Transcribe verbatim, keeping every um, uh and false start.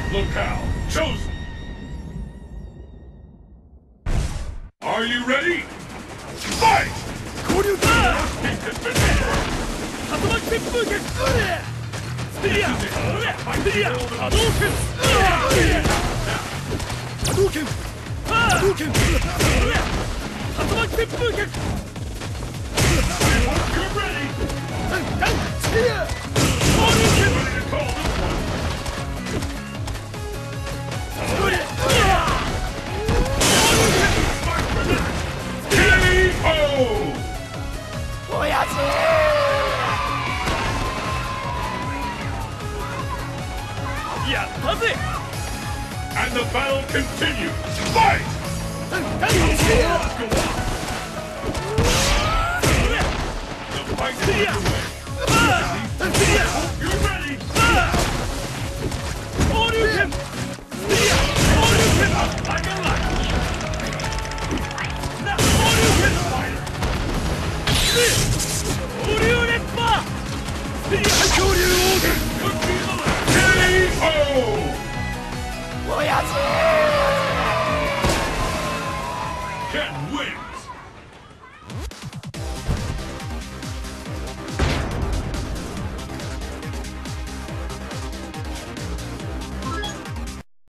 Locale chosen. Are you ready? Fight! 交流だ。 Kick has been made. 竜巻旋風脚。スピリア。スピリア。波動拳。波動拳。波動拳。竜巻旋風脚。 You're ready. ダンダンスピリア。交流拳。 Ready to call this one. スピリア。 K O! 親父。やったぜ。 And the battle continues. Fight! ダンダンスピリア。 Go on. The fight is underway. スピリア。 You're ready. 交流拳。スピリア。交流拳。 Like a light. 交流拳。交流レッパー。スピリア交流オーデン。 Could be the last. K O! 親父。 Can win.